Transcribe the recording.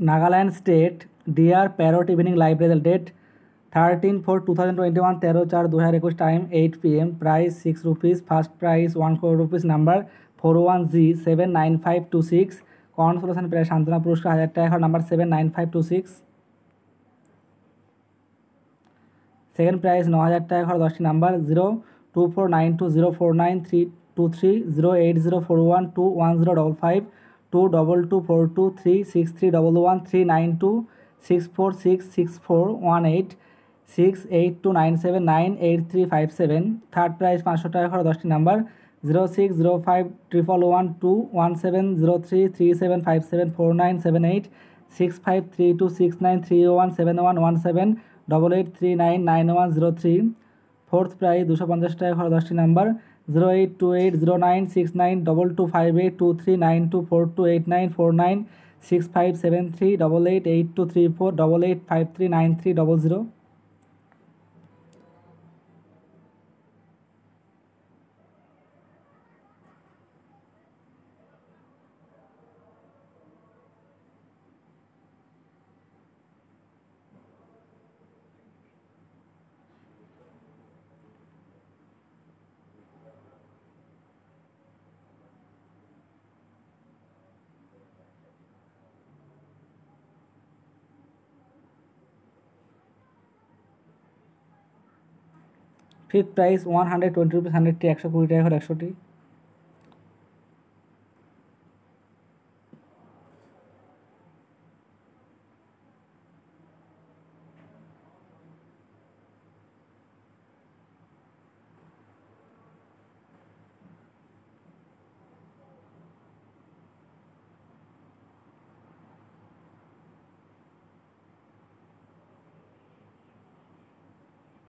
Nagaland state dear parrot evening library date 13/4/2021, 13/4/2021, time 8 PM, prize 6 rupees, first prize 1 crore rupees, number 41G79526, consolation prize সান্ত্বনা পুরস্কার 1000 টাকা, number 79526। Second prize 9000 টাকা ঘর 10টি number 024920493230, 080412105, 224236311392646641868297983577। Third prize 500 টাকা ঘর 10টি নাম্বার 06051121703337574978 653269317117 88399103। ফোর্থ প্রাইজ 250 টাকা ঘর 10টি নাম্বার 0828096922582392428949 657388823488539300। ফিফথ প্রাইস 120 রুপিস 100টি, 120 টাকা করে 100টি।